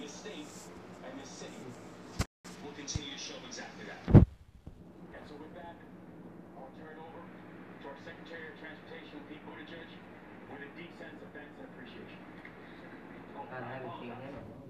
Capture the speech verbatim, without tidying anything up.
this state and this city will continue to show exactly that. And so with that, I'll turn it over to our Secretary of Transportation, Pete Buttigieg, with a deep sense of thanks and appreciation. Oh, I apologize.